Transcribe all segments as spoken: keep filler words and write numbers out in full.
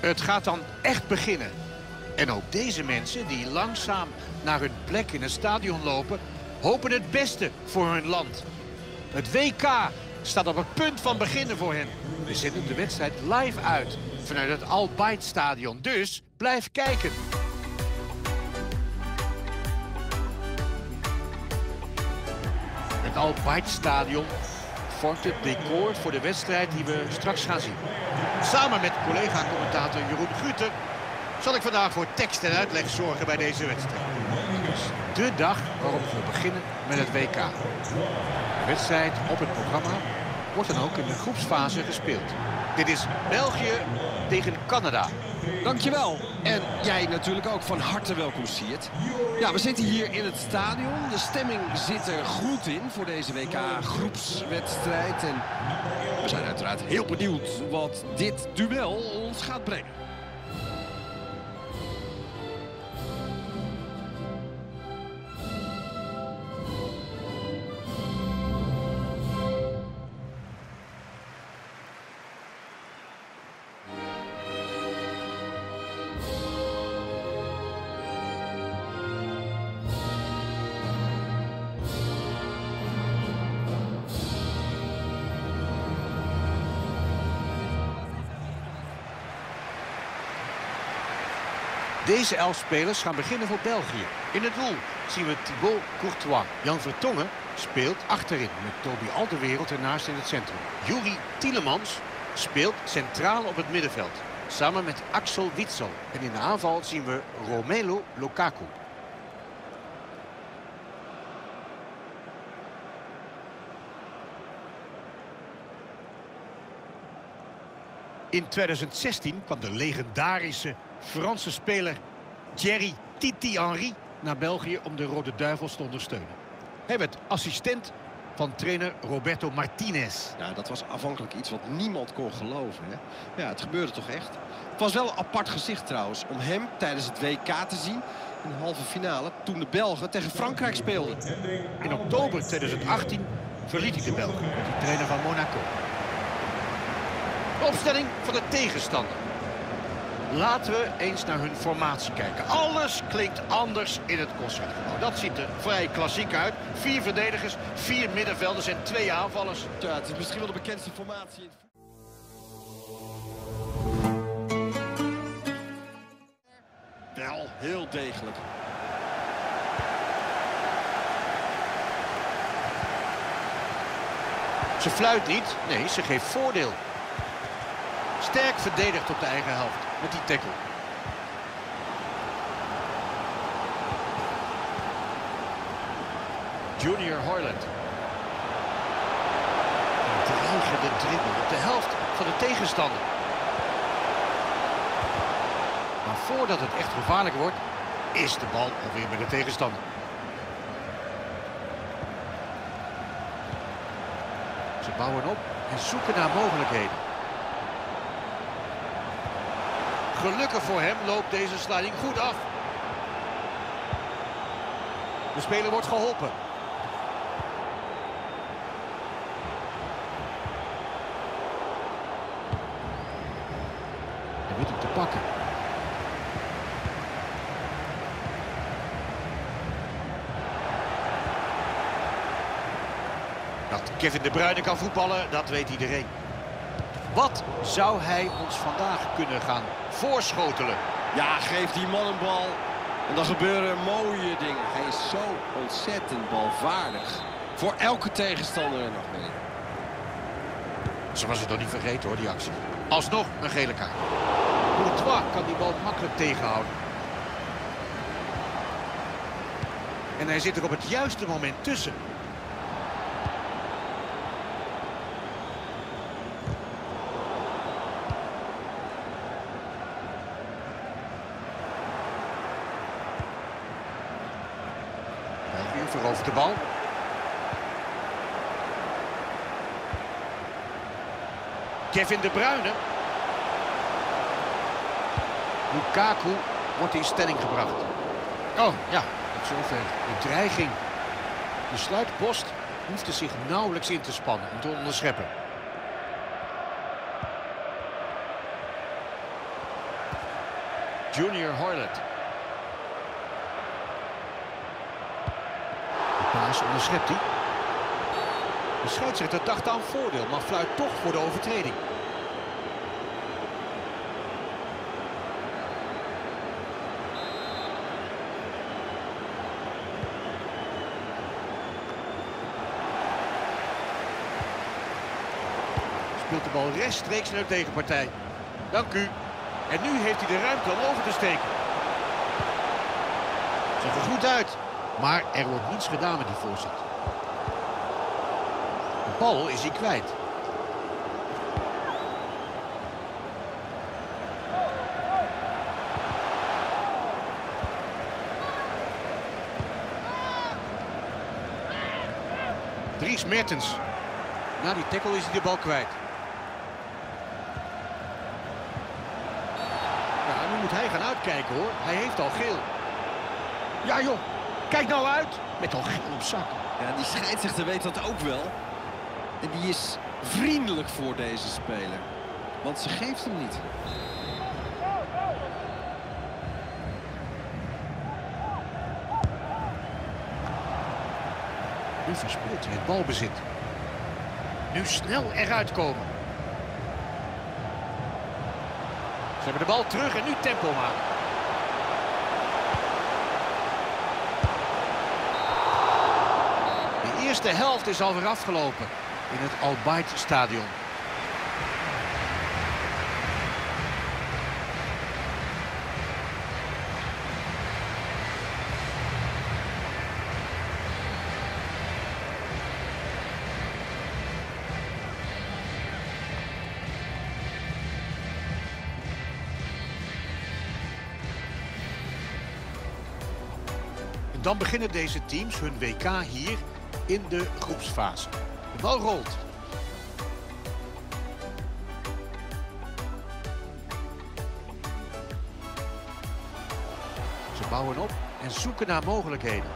Het gaat dan echt beginnen. En ook deze mensen die langzaam naar hun plek in het stadion lopen, hopen het beste voor hun land. Het W K staat op het punt van beginnen voor hen. We zenden de wedstrijd live uit vanuit het Al Bayt Stadion. Dus blijf kijken. Het Al Bayt Stadion vormt het decor voor de wedstrijd die we straks gaan zien. Samen met collega-commentator Jeroen Guter zal ik vandaag voor tekst en uitleg zorgen bij deze wedstrijd. Het is de dag waarop we beginnen met het W K. De wedstrijd op het programma wordt dan ook in de groepsfase gespeeld. Dit is België tegen Canada. Dankjewel. En jij natuurlijk ook van harte welkom, Siert. Ja, we zitten hier in het stadion. De stemming zit er goed in voor deze W K-groepswedstrijd. En we zijn uiteraard heel benieuwd wat dit duel ons gaat brengen. Deze elf spelers gaan beginnen voor België. In het doel zien we Thibaut Courtois. Jan Vertongen speelt achterin met Toby Alderweireld ernaast in het centrum. Yuri Tielemans speelt centraal op het middenveld. Samen met Axel Witsel. En in de aanval zien we Romelu Lukaku. In tweeduizend zestien kwam de legendarische Franse speler Thierry Titi Henry naar België om de Rode Duivels te ondersteunen. Hij werd assistent van trainer Roberto Martinez. Ja, dat was afhankelijk iets wat niemand kon geloven. Hè? Ja, het gebeurde toch echt. Het was wel een apart gezicht trouwens om hem tijdens het W K te zien in de halve finale toen de Belgen tegen Frankrijk speelden. In oktober tweeduizend achttien verliet hij de Belgen, werd hij trainer van Monaco. De opstelling van de tegenstander. Laten we eens naar hun formatie kijken. Alles klinkt anders in het Concertgebouw. Dat ziet er vrij klassiek uit. Vier verdedigers, vier middenvelders en twee aanvallers. Ja, het is misschien wel de bekendste formatie. Wel, heel degelijk. Ze fluit niet. Nee, ze geeft voordeel. Sterk verdedigd op de eigen helft met die tackle. Junior Hoyland. Een dreigende dribbel op de helft van de tegenstander. Maar voordat het echt gevaarlijk wordt, is de bal alweer bij de tegenstander. Ze bouwen op en zoeken naar mogelijkheden. Gelukkig voor hem loopt deze sliding goed af. De speler wordt geholpen. Hij weet hem te pakken. Dat Kevin De Bruyne kan voetballen, dat weet iedereen. Wat zou hij ons vandaag kunnen gaan voorschotelen? Ja, geef die man een bal en dan gebeuren mooie dingen. Hij is zo ontzettend balvaardig. Voor elke tegenstander en nog meer. Ze was het nog niet vergeten hoor, die actie. Alsnog een gele kaart. Courtois kan die bal makkelijk tegenhouden. En hij zit er op het juiste moment tussen. Verovert de bal. Kevin De Bruyne. Lukaku wordt in stelling gebracht. Oh ja, tot zover de dreiging. De sluitpost hoeft er zich nauwelijks in te spannen om te onderscheppen. Junior Hoilett. De paas onderschept hij. De scheidsrechter dacht aan voordeel, maar fluit toch voor de overtreding. Speelt de bal rechtstreeks naar de tegenpartij. Dank u. En nu heeft hij de ruimte om over te steken. Ziet er goed uit. Maar er wordt niets gedaan met die voorzet. De bal is hij kwijt. Dries Mertens. Na die tackle is hij de bal kwijt. Ja, nu moet hij gaan uitkijken hoor. Hij heeft al geel. Ja joh, kijk nou uit. Met al geel op zak. Ja, die scheidsrechter weet dat ook wel. En die is vriendelijk voor deze speler. Want ze geeft hem niet. Nu verspeelt hij het balbezit. Nu snel eruit komen. Ze hebben de bal terug en nu tempo maken. De eerste helft is alweer afgelopen in het Al Bayt stadion. Dan beginnen deze teams hun W K hier in de groepsfase. De bal rolt. Ze bouwen op en zoeken naar mogelijkheden.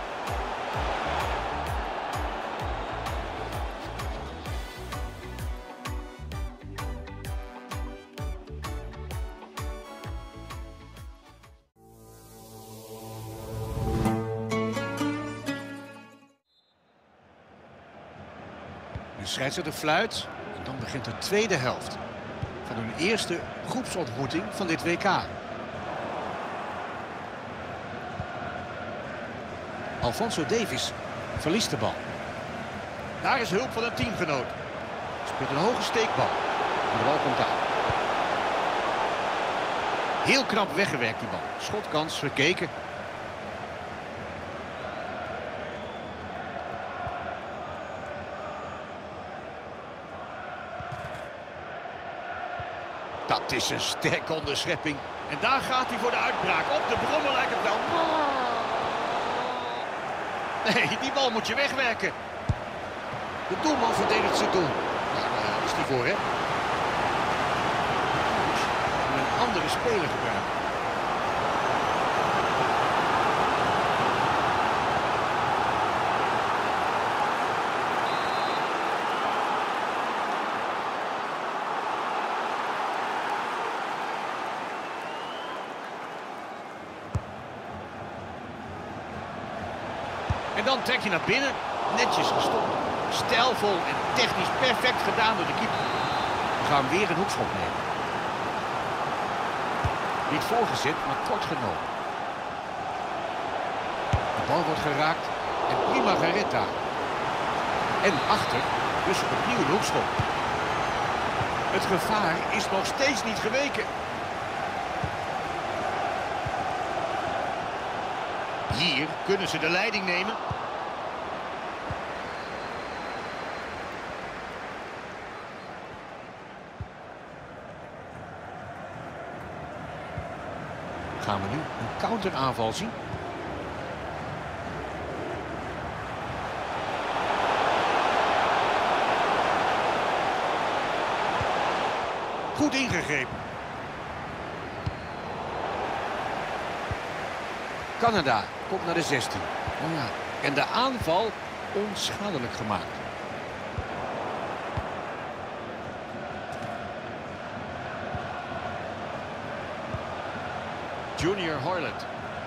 De scheidsrechter fluit en dan begint de tweede helft van hun eerste groepsontmoeting van dit W K. Alphonso Davies verliest de bal. Daar is hulp van een teamgenoot. Speelt een hoge steekbal. Maar de bal komt aan. Heel knap weggewerkt die bal. Schotkans verkeken. Dat is een sterke onderschepping. En daar gaat hij voor de uitbraak. Op de brommer lijkt het wel. Nee, die bal moet je wegwerken. De doelman verdedigt zijn doel. Nou, daar is hij voor, hè? Een andere speler gebruiken. En dan trek je naar binnen. Netjes gestopt. Stijlvol en technisch perfect gedaan door de keeper. We gaan weer een hoekschop nemen. Niet voorgezet, maar kort genomen. De bal wordt geraakt en prima gered daar. En achter, dus opnieuw een hoekschop. Het gevaar is nog steeds niet geweken. Hier kunnen ze de leiding nemen. Gaan we nu een counteraanval zien? Goed ingegrepen. Canada komt naar de zestien. Oh ja. En de aanval onschadelijk gemaakt. Junior Hoyland.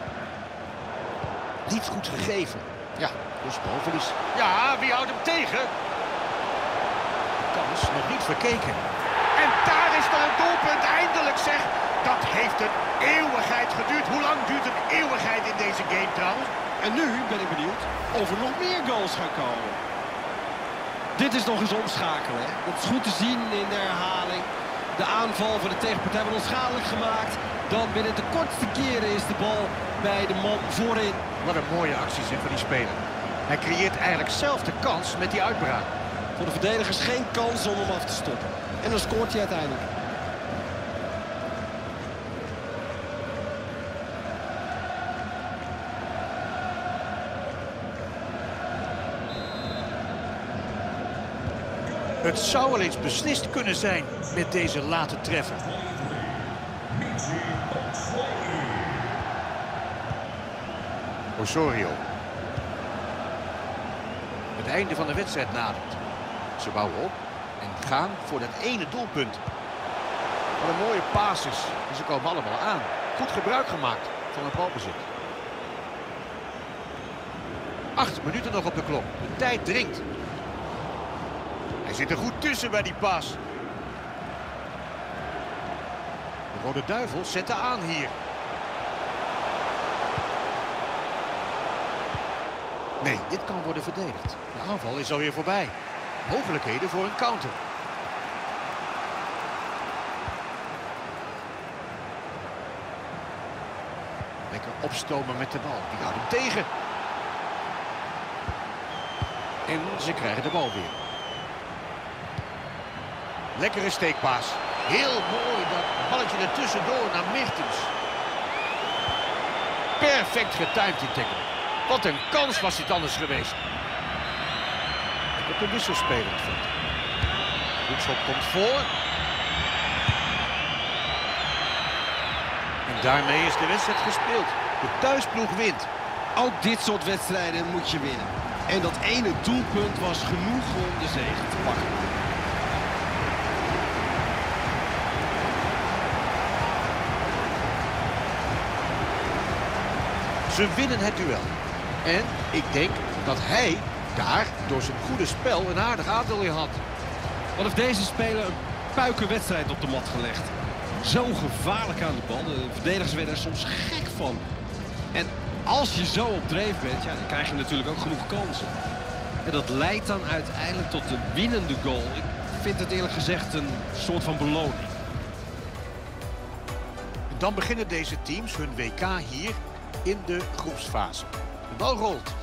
Niet goed gegeven. Ja, dus balverlies. Ja, wie houdt hem tegen? Kans nog niet verkeken. En daar is dan een doelpunt, eindelijk zeg. Dat heeft een eeuwigheid geduurd. Hoe lang duurt een eeuwigheid in deze game trouwens? En nu ben ik benieuwd of er nog meer goals gaan komen. Dit is nog eens omschakelen. Hè? Dat is goed te zien in de herhaling. De aanval van de tegenpartij wordt onschadelijk gemaakt. Dan binnen de kortste keren is de bal bij de man voorin. Wat een mooie actie zeg van die speler. Hij creëert eigenlijk zelf de kans met die uitbraak. Voor de verdedigers geen kans om hem af te stoppen. En dan scoort hij uiteindelijk. Het zou wel eens beslist kunnen zijn met deze late treffer. Osorio. Het einde van de wedstrijd nadert. Ze bouwen op en gaan voor dat ene doelpunt. Wat een mooie passes. En ze komen allemaal aan. Goed gebruik gemaakt van het balbezit. Acht minuten nog op de klok. De tijd dringt. Hij zit er goed tussen bij die pas. De Rode Duivels zetten aan hier. Nee, dit kan worden verdedigd. De aanval is alweer voorbij. Mogelijkheden voor een counter. Lekker opstomen met de bal. Die houdt hem tegen. En ze krijgen de bal weer. Lekkere steekpaas. Heel mooi dat balletje ertussendoor naar Mertens. Perfect getimed die tackle. Wat een kans was dit anders geweest. Ik heb een wisselspeler gevonden. Hoekschop komt voor. En daarmee is de wedstrijd gespeeld. De thuisploeg wint. Ook dit soort wedstrijden moet je winnen. En dat ene doelpunt was genoeg om de zege te pakken. Ze winnen het duel. En ik denk dat hij daar door zijn goede spel een aardig aandeel in had. Wat heeft deze speler een puikenwedstrijd op de mat gelegd. Zo gevaarlijk aan de bal. De verdedigers werden er soms gek van. En als je zo op dreef bent, ja, dan krijg je natuurlijk ook genoeg kansen. En dat leidt dan uiteindelijk tot de winnende goal. Ik vind het eerlijk gezegd een soort van beloning. En dan beginnen deze teams hun W K hier in de groepsfase. De bal rolt.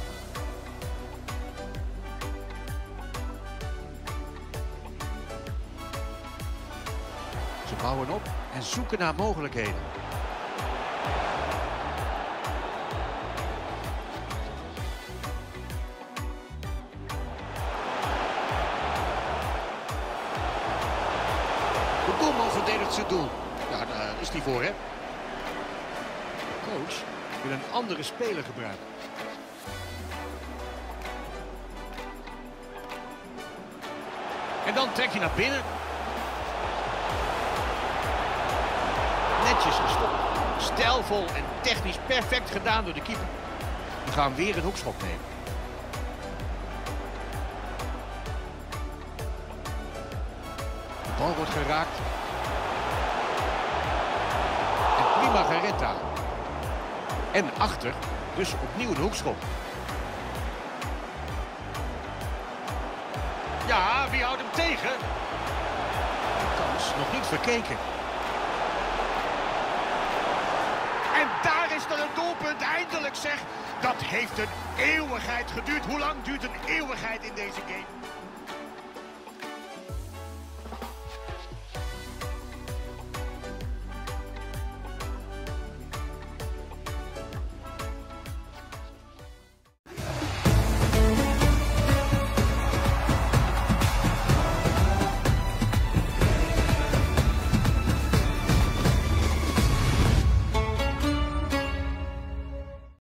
Ze bouwen op en zoeken naar mogelijkheden. De doelman verdedigt zijn doel. Ja, daar is hij voor, hè? De coach wil een andere speler gebruiken. En dan trek je naar binnen. Netjes gestopt. Stijlvol en technisch perfect gedaan door de keeper. We gaan weer een hoekschop nemen. De bal wordt geraakt. En prima gered daar. En achter, dus opnieuw een hoekschop. Ja, wie houdt hem tegen? Kans nog niet verkeken. En daar is dan een doelpunt, eindelijk zeg. Dat heeft een eeuwigheid geduurd. Hoe lang duurt een eeuwigheid in deze game?